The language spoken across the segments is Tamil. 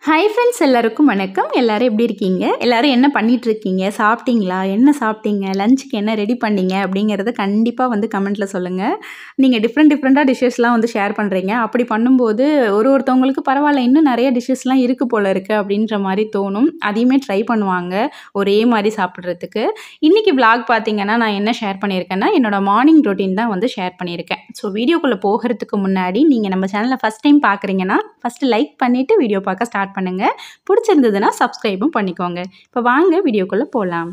ஹாய் ஃப்ரெண்ட்ஸ், எல்லாருக்கும் வணக்கம். எல்லாரும் எப்படி இருக்கீங்க? எல்லாரும் என்ன பண்ணிட்டு இருக்கீங்க? சாப்பிட்டீங்களா? என்ன சாப்பிட்டீங்க? லஞ்சுக்கு என்ன ரெடி பண்ணீங்க? அப்படிங்கிறத கண்டிப்பாக வந்து கமெண்ட்டில் சொல்லுங்கள். நீங்கள் டிஃப்ரெண்ட்டாக டிஷ்ஷஸ்லாம் வந்து ஷேர் பண்ணுறீங்க. அப்படி பண்ணும்போது ஒருத்தவங்களுக்கு பரவாயில்ல, இன்னும் நிறைய டிஷ்ஷஸ்லாம் இருக்குது போல இருக்குது அப்படின்ற மாதிரி தோணும். அதையுமே ட்ரை பண்ணுவாங்க ஒரே மாதிரி சாப்பிட்றதுக்கு. இன்றைக்கி vlog பார்த்தீங்கன்னா நான் என்ன ஷேர் பண்ணியிருக்கேன்னா, என்னோடய மார்னிங் ரொட்டீன் தான் வந்து ஷேர் பண்ணியிருக்கேன். ஸோ வீடியோக்குள்ளே போகிறதுக்கு முன்னாடி நீங்கள் நம்ம சேனலை ஃபஸ்ட் டைம் பார்க்குறீங்கன்னா ஃபஸ்ட்டு லைக் பண்ணிவிட்டு வீடியோ பார்க்க ஸ்டார்ட் பண்ணுங்கள். பிடிச்சிருந்ததுன்னா சப்ஸ்கிரைபும் பண்ணிக்கோங்க. இப்போ வாங்க வீடியோக்குள்ளே போகலாம்.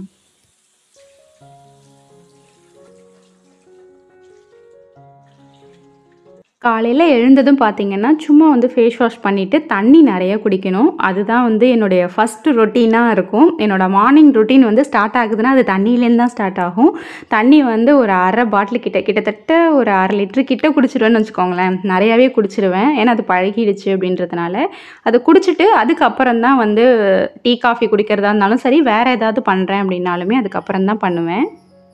காலையில் எழுந்ததும் பார்த்தீங்கன்னா சும்மா வந்து ஃபேஸ் வாஷ் பண்ணிவிட்டு தண்ணி நிறைய குடிக்கணும். அதுதான் வந்து என்னுடைய ஃபஸ்ட்டு ரொட்டீனாக இருக்கும். என்னோடய மார்னிங் ரொட்டீன் வந்து ஸ்டார்ட் ஆகுதுன்னா அது தண்ணியிலேருந்து தான் ஸ்டார்ட் ஆகும். தண்ணி வந்து ஒரு அரை பாட்டில் கிட்டத்தட்ட ஒரு 1/2 லிட்ரு கிட்ட குடிச்சிடுவேன்னு வச்சுக்கோங்களேன். நிறையாவே குடிச்சிடுவேன். ஏன்னா அது பழகிடுச்சு அப்படின்றதுனால. அதை குடிச்சிட்டு அதுக்கப்புறம் தான் வந்து டீ காஃபி குடிக்கிறதா இருந்தாலும் சரி, வேறு ஏதாவது பண்ணுறேன் அப்படின்னாலுமே அதுக்கப்புறம் தான் பண்ணுவேன்.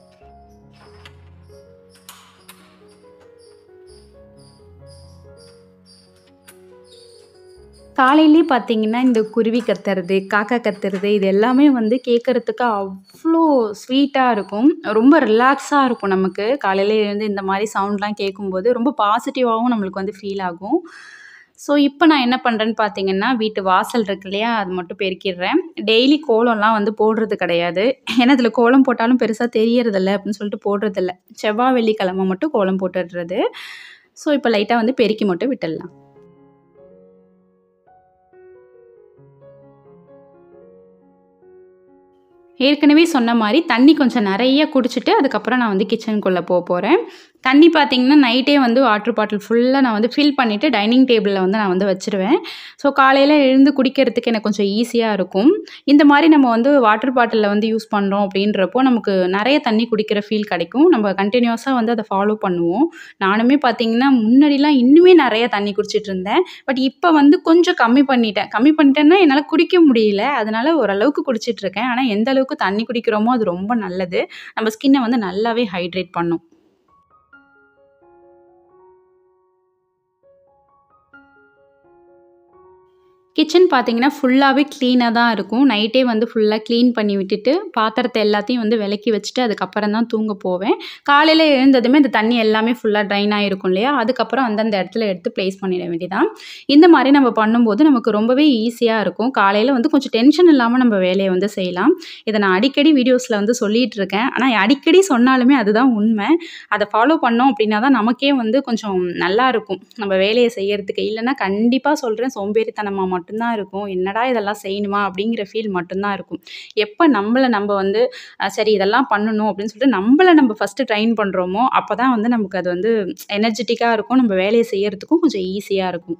காலையிலே பார்த்தீங்கன்னா, இந்த குருவி கத்துறது, காக்கா கத்துறது இது எல்லாமே வந்து கேட்கறதுக்கு அவ்வளோ ஸ்வீட்டாக இருக்கும். ரொம்ப ரிலாக்ஸாக இருக்கும் நமக்கு. காலையில எழுந்து இந்த மாதிரி சவுண்ட்லாம் கேட்கும்போது ரொம்ப பாசிட்டிவாகவும் நம்மளுக்கு வந்து ஃபீல் ஆகும். ஸோ இப்போ நான் என்ன பண்ணுறேன்னு பார்த்தீங்கன்னா, வீட்டு வாசல் இருக்கு இல்லையா, அது மட்டும் பெருக்கிடுறேன். டெய்லி கோலம்லாம் வந்து போடுறது கிடையாது. ஏன்னா இதில் கோலம் போட்டாலும் பெருசாக தெரியறதில்ல அப்படின்னு சொல்லிட்டு போடுறதில்ல. செவ்வாய், வெள்ளிக்கிழமை மட்டும் கோலம் போட்டுடுறது. ஸோ இப்போ லைட்டாக வந்து பெருக்கி மட்டும் விட்டுடலாம். ஏற்கனவே சொன்ன மாதிரி தண்ணி கொஞ்சம் நிறைய குடிச்சிட்டு அதுக்கப்புறம் நான் வந்து கிச்சனுக்குள்ளே போகிறேன். தண்ணி பார்த்தீங்கன்னா நைட்டே வந்து வாட்டர் பாட்டில் ஃபுல்லாக நான் வந்து ஃபில் பண்ணிவிட்டு டைனிங் டேபிளில் வந்து நான் வந்து வச்சுருவேன். ஸோ காலையில் எழுந்து குடிக்கிறதுக்கு எனக்கு கொஞ்சம் ஈஸியாக இருக்கும். இந்த மாதிரி நம்ம வந்து வாட்டர் பாட்டிலில் வந்து யூஸ் பண்ணுறோம் அப்படின்றப்போ நமக்கு நிறைய தண்ணி குடிக்கிற ஃபீல் கிடைக்கும். நம்ம கண்டினியூஸாக வந்து அதை ஃபாலோ பண்ணுவோம். நானுமே பார்த்தீங்கன்னா முன்னாடிலாம் இன்னுமே நிறைய தண்ணி குடிச்சிட்டு இருந்தேன். பட் இப்போ வந்து கொஞ்சம் கம்மி பண்ணிட்டேன்னா என்னால் குடிக்க முடியல. அதனால் ஓரளவுக்கு குடிச்சிட்ருக்கேன். ஆனால் எந்த அளவுக்கு தண்ணி குடிக்கிறோமோ அது ரொம்ப நல்லது. நம்ம ஸ்கின்னை வந்து நல்லாவே ஹைட்ரேட் பண்ணும். கிச்சன் பார்த்தீங்கன்னா ஃபுல்லாகவே க்ளீனாக தான் இருக்கும். நைட்டே வந்து ஃபுல்லாக க்ளீன் பண்ணி விட்டுட்டு பாத்திரத்தை எல்லாத்தையும் வந்து விலக்கி வச்சுட்டு அதுக்கப்புறம் தான் தூங்க போவேன். காலையில் எழுந்ததுமே இந்த தண்ணி எல்லாமே ஃபுல்லாக ட்ரைன் ஆகிருக்கும் இல்லையா, அதுக்கப்புறம் அந்தந்த இடத்துல எடுத்து ப்ளேஸ் பண்ணிட வேண்டியதான். இந்த மாதிரி நம்ம பண்ணும்போது நமக்கு ரொம்பவே ஈஸியாக இருக்கும். காலையில் வந்து கொஞ்சம் டென்ஷன் இல்லாமல் நம்ம வேலையை வந்து செய்யலாம். இதை நான் அடிக்கடி வீடியோஸில் வந்து சொல்லிகிட்டு இருக்கேன். ஆனால் அடிக்கடி சொன்னாலுமே அதுதான் உண்மை. அதை ஃபாலோ பண்ணோம் அப்படின்னா தான் நமக்கே வந்து கொஞ்சம் நல்லாயிருக்கும் நம்ம வேலையை செய்யறதுக்கு. இல்லைன்னா கண்டிப்பாக சொல்கிறேன், சோம்பேறித்தனமாக மட்டும்தான் இருக்கும். என்னடா இதெல்லாம் செய்யணுமா அப்படிங்கிற ஃபீல் மட்டும்தான் இருக்கும். எப்போ நம்ம வந்து சரி இதெல்லாம் பண்ணணும் அப்படின்னு சொல்லிட்டு நம்ம ஃபஸ்ட்டு ட்ரெயின் பண்ணுறோமோ அப்போ தான் வந்து நமக்கு அது வந்து எனர்ஜெட்டிக்காக இருக்கும். நம்ம வேலையை செய்யறதுக்கும் கொஞ்சம் ஈஸியாக இருக்கும்.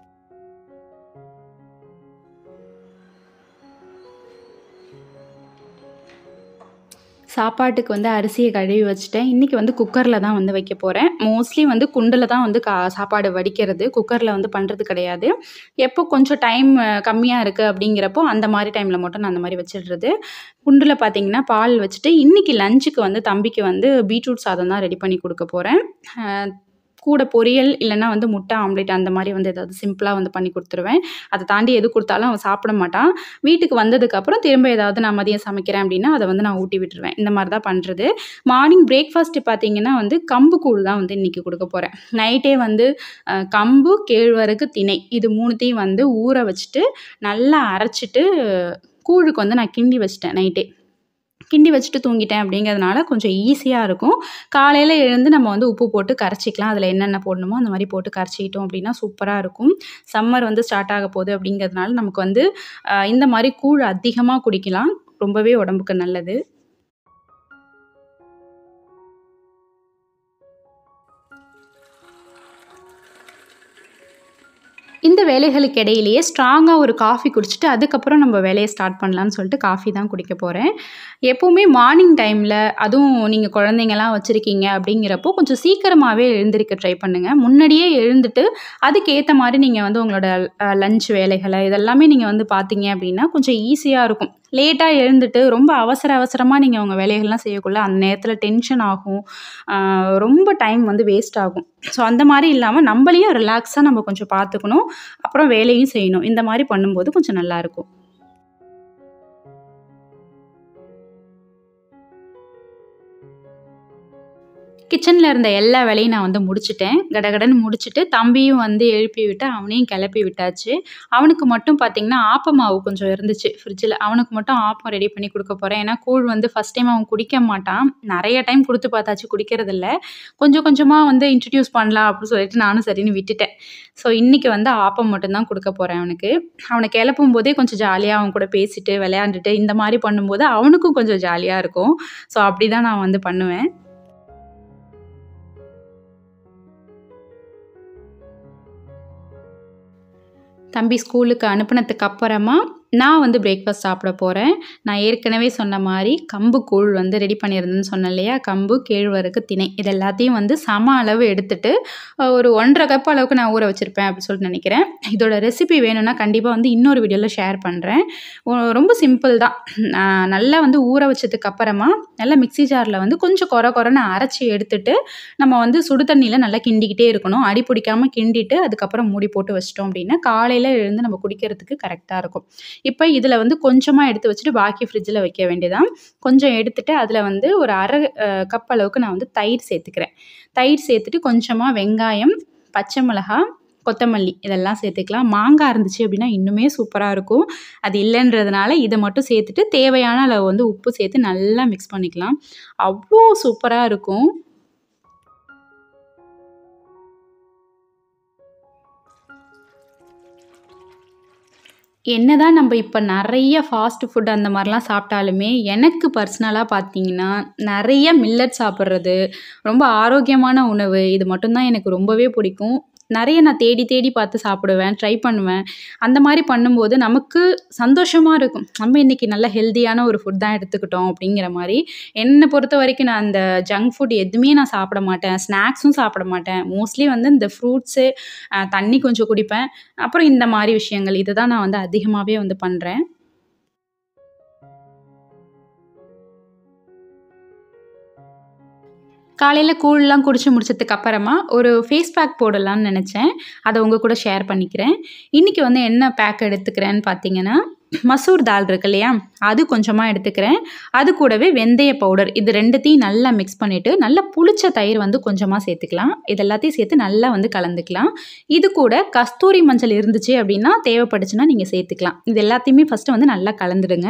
சாப்பாட்டுக்கு வந்து அரிசியை கழுவி வச்சுட்டேன். இன்றைக்கி வந்து குக்கரில் தான் வந்து வைக்க போகிறேன். மோஸ்ட்லி வந்து குண்டில் தான் வந்து சாப்பாடு வடிக்கிறது. குக்கரில் வந்து பண்ணுறது கிடையாது. எப்போ கொஞ்சம் டைம் கம்மியாக இருக்குது அப்படிங்கிறப்போ அந்த மாதிரி டைமில் மட்டும் நான் அந்த மாதிரி வச்சிடுறது. குண்டில் பார்த்தீங்கன்னா பால் வச்சுட்டு இன்றைக்கி லஞ்சுக்கு வந்து தம்பிக்கு வந்து பீட்ரூட் சாதம் தான் ரெடி பண்ணி கொடுக்க போகிறேன். கூட பொரியல் இல்லைன்னா வந்து முட்டை ஆம்லேட் அந்த மாதிரி வந்து ஏதாவது சிம்பிளாக வந்து பண்ணி கொடுத்துருவேன். அதை தாண்டி எது கொடுத்தாலும் அவன் சாப்பிட மாட்டான். வீட்டுக்கு வந்ததுக்கப்புறம் திரும்ப ஏதாவது நான் மதியம் சமைக்கிறேன் அப்படின்னா அதை வந்து நான் ஊட்டி விட்டுருவேன். இந்த மாதிரி தான் பண்ணுறது. மார்னிங் பிரேக்ஃபாஸ்ட்டு பார்த்தீங்கன்னா வந்து கம்பு கூழ் தான் வந்து இன்றைக்கி கொடுக்க போகிறேன். நைட்டே வந்து கம்பு, கேழ்வரகு, திணை இது 3த்தையும் வந்து ஊற வச்சுட்டு நல்லா அரைச்சிட்டு கூழுக்கு வந்து நான் கிண்டி வச்சிட்டேன். நைட்டே கிண்டி வச்சுட்டு தூங்கிட்டேன் அப்படிங்கிறதுனால கொஞ்சம் ஈஸியாக இருக்கும். காலையில் எழுந்து நம்ம வந்து உப்பு போட்டு கரைச்சிக்கலாம். அதில் என்னென்ன போடணுமோ அந்த மாதிரி போட்டு கரைச்சிக்கிட்டோம் அப்படின்னா சூப்பராக இருக்கும். சம்மர் வந்து ஸ்டார்ட் ஆக போகுது அப்படிங்கிறதுனால நமக்கு வந்து இந்த மாதிரி கூழ் அதிகமாக குடிக்கலாம். ரொம்பவே உடம்புக்கு நல்லது. இந்த வேலைகளுக்கு இடையிலேயே ஸ்ட்ராங்காக ஒரு காஃபி குடிச்சிட்டு அதுக்கப்புறம் நம்ம வேலையை ஸ்டார்ட் பண்ணலான்னு சொல்லிட்டு காஃபி தான் குடிக்க போகிறேன். எப்போவுமே மார்னிங் டைமில் அதுவும் நீங்கள் குழந்தைங்கலாம் வச்சுருக்கீங்க அப்படிங்கிறப்போ கொஞ்சம் சீக்கிரமாகவே எழுந்திருக்க ட்ரை பண்ணுங்கள். முன்னாடியே எழுந்துட்டு அதுக்கேற்ற மாதிரி நீங்கள் வந்து உங்களோட லஞ்ச் வேலைகளை இதெல்லாமே நீங்கள் வந்து பார்த்தீங்க அப்படின்னா கொஞ்சம் ஈஸியாக இருக்கும். லேட்டா எழுந்துட்டு ரொம்ப அவசரமா நீங்க உங்க வேலைகள்லாம் செய்யக்குள்ள, அந்த நேரத்தில டென்ஷன் ஆகும். அ ரொம்ப டைம் வந்து வேஸ்ட் ஆகும். ஸோ அந்த மாரி இல்லாம நம்பளையும் ரிலாக்ஸா நம்ம கொஞ்சம் பார்த்துக்கணும். அப்புறம் வேலையும் செய்யணும். இந்த மாரி பண்ணும்போது கொஞ்சம் நல்லாயிருக்கும். கிச்சன்ல இருந்த எல்லா வேலையும் நான் வந்து முடிச்சுட்டேன். கடகடன்னு முடிச்சுட்டு, தம்பியும் வந்து எழுப்பி விட்டு, அவனையும் கெளப்பி விட்டாச்சு. அவனுக்கு மட்டும் பார்த்தீங்கன்னா, ஆப்ப மாவு கொஞ்சம் இருந்துச்சு ஃப்ரிட்ஜில. அவனுக்கு மட்டும் ஆப்பம் ரெடி பண்ணி குடுக்க போறேன். ஏன்னா, கூழ் வந்து ஃபர்ஸ்ட் டைம் அவன் குடிக்க மாட்டான். நெறைய டைம் குடுத்து பார்த்தாச்சு, குடிக்கிறதில்ல. கொஞ்சம் கொஞ்சமா வந்து இன்ட்ரோடியூஸ் பண்ணலாம் அப்படின்னு சொல்லிட்டு நானும் சரின்னு விட்டுட்டேன். ஸோ, இன்னைக்கு வந்து ஆப்பம் மட்டும் தான் குடுக்க போறேன் அவனுக்கு. அவன கெளப்பும்போதே கொஞ்சம் ஜாலியா அவன் கூட பேசிட்டு, விளையாண்டுட்டு, இந்த மாரி பண்ணும்போது அவனுக்கும் கொஞ்சம் ஜாலியா இருக்கும். ஸோ, அப்படிதான் நான் வந்து பண்ணுவேன். தம்பி ஸ்கூலுக்கு அனுப்புனதுக்கு அப்புறமா, நான் வந்து பிரேக்ஃபாஸ்ட் சாப்பிட போறேன். நான் ஏற்கனவே சொன்ன மாரி கம்பு கூழ் வந்து ரெடி பண்ணியிருந்தேன்னு சொன்னேன் இல்லையா? கம்பு, கேழ்வரகு, திணை இது எல்லாத்தையும் வந்து சம அளவு எடுத்துட்டு, ஒரு 1 1/2 கப் அளவுக்கு நான் ஊற வச்சிருப்பேன் அப்படின்னு சொல்லிட்டு நெனைக்கிறேன். இதோட ரெசிபி வேணும்னா கண்டிப்பா வந்து இன்னொரு வீடியோல ஷேர் பண்றேன். ரொம்ப சிம்பிள் தான். நல்லா வந்து ஊற வச்சதுக்கு அப்புறமா, நல்லா மிக்ஸி ஜார்ல வந்து கொஞ்சம் கொர கொரன்னு அரைச்சு எடுத்துட்டு, நம்ம வந்து சுடு தண்ணீல நல்லா கிண்டிக்கிட்டே இருக்கணும். அடி பிடிக்காம கிண்டிட்டு, அதுக்கப்புறம் மூடி போட்டு வச்சுட்டோம் அப்படின்னா, காலையில எழுந்து நம்ம குடிக்கிறதுக்கு கரெக்ட்டா இருக்கும். இப்ப இதுல வந்து கொஞ்சமா எடுத்து வச்சுட்டு, பாக்கி ஃப்ரிட்ஜ்ல வைக்க வேண்டியதான். கொஞ்சம் எடுத்துட்டு, அதுல வந்து ஒரு 1/2 கப் அளவுக்கு நான் வந்து தயிர் சேர்த்துக்கிறேன். தயிர் சேர்த்துட்டு, கொஞ்சமா வெங்காயம், பச்சை மிளகாய், கொத்தமல்லி இதெல்லாம் சேர்த்துக்கலாம். மாங்காய் இருந்துச்சு அப்படின்னா, இன்னுமே சூப்பரா இருக்கும். அது இல்லன்றதுனால இத மட்டும் சேர்த்துட்டு, தேவையான அளவு வந்து உப்பு சேர்த்து நல்லா மிக்ஸ் பண்ணிக்கலாம். அவ்ளோ சூப்பரா இருக்கும். என்னதான் நம்ம இப்ப நெறைய ஃபாஸ்ட் ஃபுட் அந்த மாரிலாம் சாப்பிட்டாலுமே, எனக்கு பர்சனலா பார்த்தீங்கன்னா, நெறைய மில்லட் சாப்பிடுறது, ரொம்ப ஆரோக்கியமான உணவு இது மட்டும் தான் எனக்கு ரொம்பவே பிடிக்கும். நெறைய நான் தேடி தேடி பார்த்து சாப்பிடுவேன், ட்ரை பண்ணுவேன். அந்த மாரி பண்ணும்போது நமக்கு சந்தோஷமா இருக்கும். நம்ம இன்னைக்கு நல்ல ஹெல்தியான ஒரு ஃபுட் தான் எடுத்துக்கிட்டோம் அப்படிங்கிற மாரி. என்ன பொறுத்தவரைக்கும் நான் அந்த ஜங்க் ஃபுட் எதுவுமே நான் சாப்பிட மாட்டேன். ஸ்நாக்ஸும் சாப்பிட மாட்டேன். மோஸ்ட்லி வந்து இந்த ஃப்ரூட்ஸு, தண்ணி கொஞ்சம் குடிப்பேன். அப்புறம் இந்த மாரி விஷயங்கள். இதுதான் நான் வந்து அதிகமாவே வந்து பண்றேன். காலையில கூழ்லாம் குடிச்சு முடிச்சதுக்கு அப்புறமா, ஒரு ஃபேஸ் பேக் போடலான்னு நெனச்சேன். அத உங்க கூட ஷேர் பண்ணிக்கிறேன். இன்னைக்கு வந்து என்ன பேக் எடுத்துக்கிறேன்னு பார்த்தீங்கன்னா, மசூர் தால் இருக்கு இல்லையா? அது கொஞ்சமா எடுத்துக்கிறேன். அது கூடவே வெந்தய பவுடர். இது 2த்தையும் நல்லா மிக்ஸ் பண்ணிட்டு, நல்லா புளிச்ச தயிர் வந்து கொஞ்சமா சேர்த்துக்கலாம். இது எல்லாத்தையும் சேர்த்து நல்லா வந்து கலந்துக்கலாம். இது கூட கஸ்தூரி மஞ்சள் இருந்துச்சு அப்டின்னா, தேவைப்பட்டுச்சுன்னா நீங்க சேர்த்துக்கலாம். இது எல்லாத்தையுமே ஃபர்ஸ்ட்டு வந்து நல்லா கலந்துடுங்க.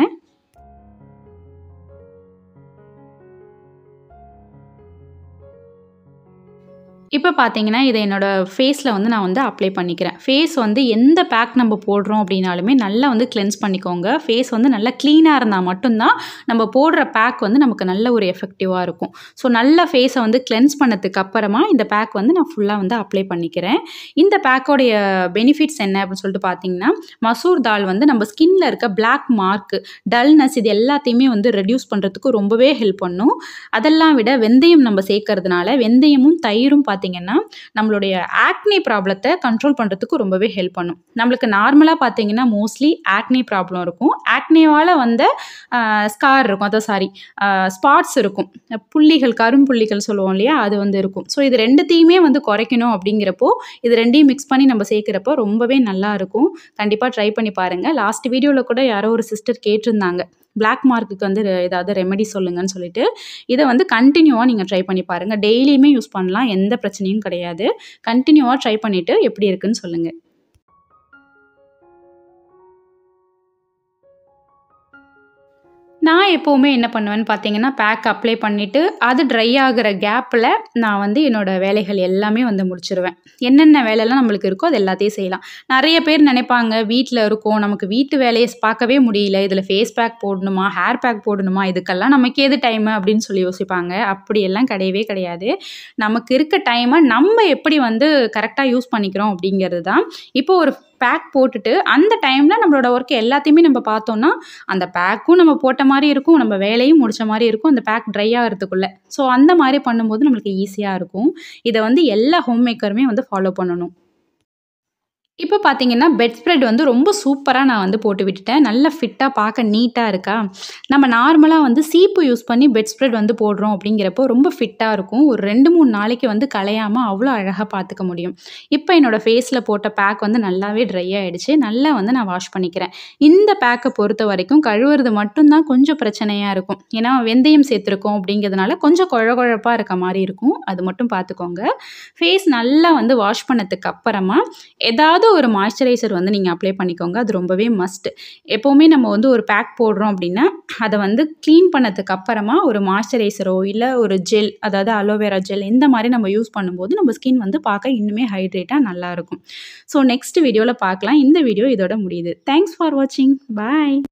இப்ப பார்த்தீங்கன்னா, இத என்னோட ஃபேஸ்ல வந்து நான் வந்து அப்ளை பண்ணிக்கிறேன். ஃபேஸ் வந்து எந்த பேக் நம்ம போடுறோம் அப்டின்னாலுமே நல்லா வந்து கிளென்ஸ் பண்ணிக்கோங்க. ஃபேஸ் வந்து நல்லா கிளீனா இருந்தா மட்டும் தான், நம்ம போடுற பேக் வந்து நமக்கு நல்ல ஒரு எஃபெக்டிவா இருக்கும். ஸோ நல்லா ஃபேஸ வந்து கிளென்ஸ் பண்ணதுக்கு அப்புறமா, இந்த பேக் வந்து நான் ஃபுல்லா வந்து அப்ளை பண்ணிக்கிறேன். இந்த பேக்கோடைய பெனிஃபிட்ஸ் என்ன அப்டின்னு சொல்லிட்டு பார்த்தீங்கன்னா, மசூர் தால் வந்து நம்ம ஸ்கின்ல இருக்க பிளாக் மார்க், டல்னஸ் இது எல்லாத்தையுமே வந்து ரெட்யூஸ் பண்றதுக்கு ரொம்பவே ஹெல்ப் பண்ணும். அதெல்லாம் விட வெந்தயம் நம்ம சேர்க்கறதுனால, வெந்தயமும் தயிரும் பார்த்தீங்கன்னா, நம்மளுடைய ஆக்னி ப்ராப்ளத்த கண்ட்ரோல் பண்றதுக்கு ரொம்பவே ஹெல்ப் பண்ணும். நம்மளுக்கு நார்மலா பார்த்தீங்கன்னா, மோஸ்ட்லி ஆக்னி ப்ராப்ளம் இருக்கும். ஆக்னியால வந்த ஸ்கார் இருக்கும். சாரி ஸ்பாட்ஸ் இருக்கும். புள்ளிகள், கரும்புள்ளிகள் சொல்லுவோம் இல்லையா? அது வந்து இருக்கும். ஸோ இது 2த்தையுமே வந்து குறைக்கணும் அப்படிங்கிறப்போ, இது 2யும் மிக்ஸ் பண்ணி நம்ம சேர்க்கிறப்போ ரொம்பவே நல்லா இருக்கும். கண்டிப்பா ட்ரை பண்ணி பாருங்க. லாஸ்ட் வீடியோல கூட யாரோ ஒரு சிஸ்டர் கேட்டிருந்தாங்க. பிளாக் மார்க்குக்கு வந்து ஏதாவது ரெமெடி சொல்லுங்கன்னு சொல்லிட்டு. இத வந்து கன்டினியூவா நீங்க ட்ரை பண்ணி பாருங்க. டெய்லியுமே யூஸ் பண்ணலாம். எந்த பிரச்சனையும் கிடையாது. கன்டினியூவா ட்ரை பண்ணிட்டு எப்படி இருக்குன்னு சொல்லுங்க. நான் எப்பவுமே என்ன பண்ணுவேன்னு பார்த்தீங்கன்னா, பேக் அப்ளை பண்ணிட்டு, அது ட்ரை ஆகுற கேப்ல நான் வந்து என்னோட வேலைகள் எல்லாமே வந்து முடிச்சுருவேன். என்னென்ன வேலைலாம் நம்மளுக்கு இருக்கோ, அது எல்லாத்தையும் செய்யலாம். நெறைய பேர் நெனைப்பாங்க, வீட்ல இருக்கோம், நமக்கு வீட்டு வேலைய பார்க்கவே முடியல. இதில ஃபேஸ் பேக் போடணுமா? ஹேர் பேக் போடணுமா? இதுக்கெல்லாம் நமக்கு ஏது டைமு? அப்படின்னு சொல்லி யோசிப்பாங்க. அப்படியெல்லாம் கிடையவே கிடையாது. நமக்கு இருக்க டைம நம்ம எப்படி வந்து கரெக்ட்டா யூஸ் பண்ணிக்கிறோம் அப்படிங்கிறது தான். இப்போ ஒரு பேக் போட்டுட்டு, அந்த டைம்ல நம்மளோட ஒர்க் எல்லாத்தையுமே நம்ம பார்த்தோம்னா, அந்த பேக்கும் நம்ம போட்ட மாரி இருக்கும். நம்ம வேலையும் முடிச்ச மாரி இருக்கும். அந்த பேக் ட்ரை ஆகுறதுக்குள்ள. ஸோ அந்த மாரி பண்ணும்போது நம்மளுக்கு ஈஸியா இருக்கும். இத வந்து எல்லா ஹோம் மேக்கருமே வந்து ஃபாலோ பண்ணணும். இப்போ பார்த்தீங்கன்னா, பெட் ஸ்ப்ரெட் வந்து ரொம்ப சூப்பரா நான் வந்து போட்டு விட்டுட்டேன். நல்ல ஃபிட்டா பார்க்க நீட்டா இருக்கா? நம்ம நார்மலா வந்து சீப்பு யூஸ் பண்ணி பெட் ஸ்ப்ரெட் வந்து போடுறோம் அப்படிங்கிறப்போ ரொம்ப ஃபிட்டா இருக்கும். ஒரு 2, 3 நாளைக்கு வந்து கலையாம அவ்வளோ அழகா பார்த்துக்க முடியும். இப்போ என்னோட ஃபேஸ்ல போட்ட பேக் வந்து நல்லாவே ட்ரை ஆயிடுச்சு. நல்லா வந்து நான் வாஷ் பண்ணிக்கிறேன். இந்த பேக்க பொறுத்தவரைக்கும் கழுவுறது மட்டும் தான் கொஞ்சம் பிரச்சனையா இருக்கும். ஏன்னா வெந்தயம் சேர்த்துருக்கோம் அப்படிங்கிறதுனால கொஞ்சம் கொழ கொழப்பா இருக்க மாரி இருக்கும். அது மட்டும் பார்த்துக்கோங்க. ஃபேஸ் நல்லா வந்து வாஷ் பண்ணதுக்கு அப்புறமா ஏதாவது ஒரு மாய்ஸ்சரைசர் வந்து நீங்க அப்ளை பண்ணிக்கோங்க. அது ரொம்பவே மஸ்ட். எப்பவுமே நம்ம வந்து ஒரு பேக் போடுறோம் அப்டின்னா, அத வந்து கிளீன் பண்ணதுக்கு அப்புறமா ஒரு மாய்ஸ்சரைசரோ, இல்ல ஒரு ஜெல் அதாவது அலோவேரா ஜெல் இந்த மாரி நம்ம யூஸ் பண்ணும்போது நம்ம ஸ்கின் வந்து பார்க்க இன்னுமே ஹைட்ரேட்டா நல்லாருக்கும். ஸோ நெக்ஸ்ட் வீடியோல பார்க்கலாம். இந்த வீடியோ இதோட முடியுது. தேங்க்ஸ் ஃபார் வாட்சிங். பாய்.